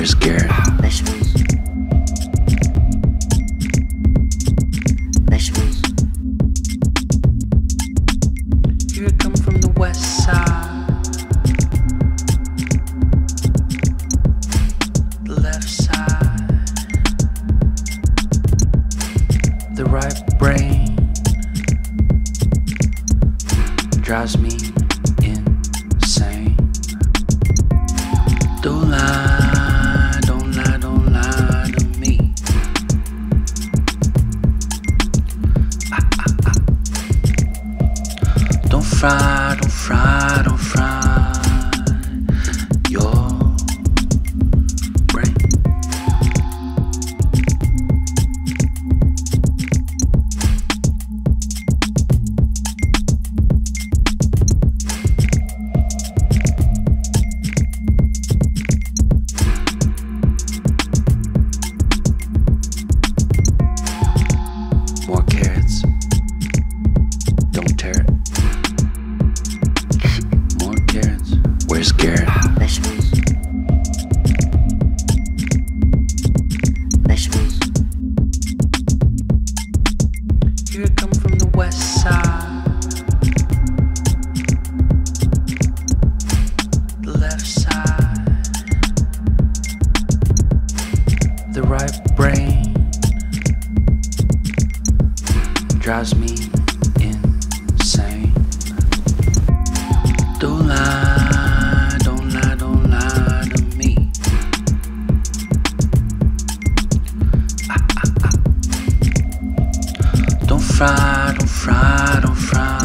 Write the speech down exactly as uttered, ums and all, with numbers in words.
Where's Garrett? Vegetables. Vegetables. Here I come from the west side, the left side, the right brain drives me insane. Don't lie, don't lie, don't lie to me. Ah, ah, ah. Don't fry, don't fry, don't fry your brain. More carrots. Don't tear it. More carrots. Where's Garrett? Vegetables. Vegetables. Here I come from the west side, the left side, the right brain drives me insane. Don't lie, don't lie, don't lie to me. Ah, ah, ah. Don't fry, don't fry, don't fry